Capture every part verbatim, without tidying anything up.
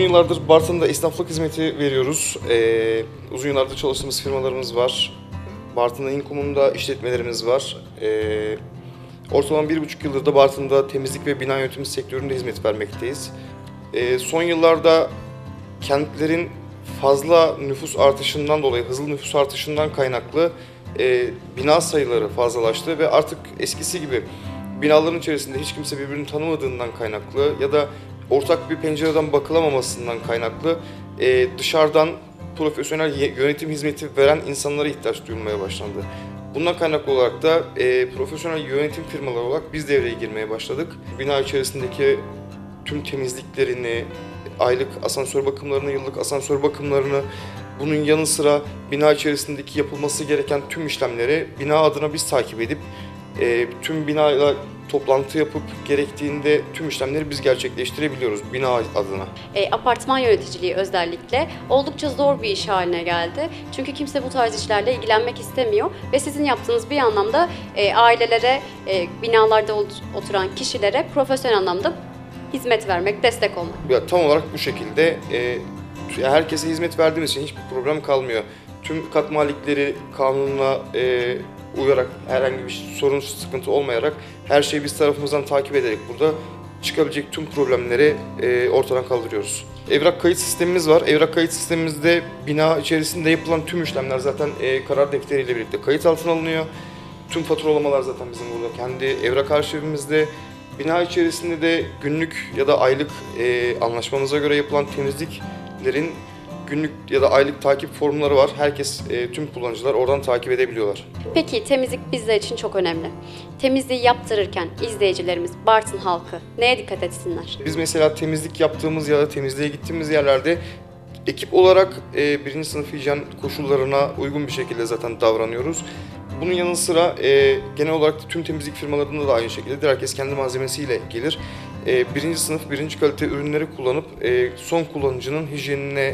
Uzun yıllardır Bartın'da esnaflık hizmeti veriyoruz. Ee, uzun yıllardır çalıştığımız firmalarımız var. Bartın'da İnkum'unda işletmelerimiz var. Ee, ortalama bir buçuk yıldır da Bartın'da temizlik ve bina yönetimi sektöründe hizmet vermekteyiz. Ee, son yıllarda kentlerin fazla nüfus artışından dolayı, hızlı nüfus artışından kaynaklı e, bina sayıları fazlalaştı ve artık eskisi gibi binaların içerisinde hiç kimse birbirini tanımadığından kaynaklı ya da ortak bir pencereden bakılamamasından kaynaklı e, dışarıdan profesyonel yönetim hizmeti veren insanlara ihtiyaç duyulmaya başlandı. Bundan kaynaklı olarak da e, profesyonel yönetim firmaları olarak biz devreye girmeye başladık. Bina içerisindeki tüm temizliklerini, aylık asansör bakımlarını, yıllık asansör bakımlarını, bunun yanı sıra bina içerisindeki yapılması gereken tüm işlemleri bina adına biz takip edip e, tüm binayla toplantı yapıp gerektiğinde tüm işlemleri biz gerçekleştirebiliyoruz bina adına. E, apartman yöneticiliği özellikle oldukça zor bir iş haline geldi. Çünkü kimse bu tarz işlerle ilgilenmek istemiyor ve sizin yaptığınız bir anlamda e, ailelere, e, binalarda oturan kişilere profesyonel anlamda hizmet vermek, destek olmak. Ya, tam olarak bu şekilde e, herkese hizmet verdiğimiz için hiçbir problem kalmıyor. Tüm kat malikleri kanununa e, uyarak, herhangi bir sorun, sıkıntı olmayarak her şeyi biz tarafımızdan takip ederek burada çıkabilecek tüm problemleri e, ortadan kaldırıyoruz. Evrak kayıt sistemimiz var. Evrak kayıt sistemimizde bina içerisinde yapılan tüm işlemler zaten e, karar defteriyle birlikte kayıt altına alınıyor. Tüm faturalamalar zaten bizim burada kendi evrak arşivimizde. Bina içerisinde de günlük ya da aylık e, anlaşmamıza göre yapılan temizliklerin günlük ya da aylık takip formları var. Herkes, e, tüm kullanıcılar oradan takip edebiliyorlar. Peki temizlik bizler için çok önemli. Temizliği yaptırırken izleyicilerimiz, Bartın halkı neye dikkat etsinler? Biz mesela temizlik yaptığımız ya da temizliğe gittiğimiz yerlerde ekip olarak e, birinci sınıf hijyen koşullarına uygun bir şekilde zaten davranıyoruz. Bunun yanı sıra e, genel olarak tüm temizlik firmalarında da aynı şekilde herkes kendi malzemesiyle gelir. E, birinci sınıf, birinci kalite ürünleri kullanıp e, son kullanıcının hijyenine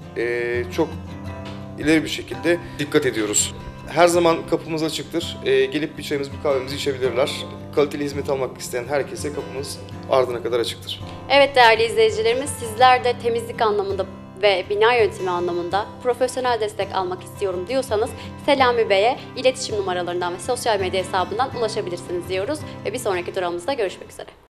e, çok ileri bir şekilde dikkat ediyoruz. Her zaman kapımız açıktır. E, gelip bir çayımız, bir kahvemizi içebilirler. Kaliteli hizmet almak isteyen herkese kapımız ardına kadar açıktır. Evet değerli izleyicilerimiz, sizler de temizlik anlamında ve bina yönetimi anlamında profesyonel destek almak istiyorum diyorsanız Selami Bey'e iletişim numaralarından ve sosyal medya hesabından ulaşabilirsiniz diyoruz ve bir sonraki durağımızda görüşmek üzere.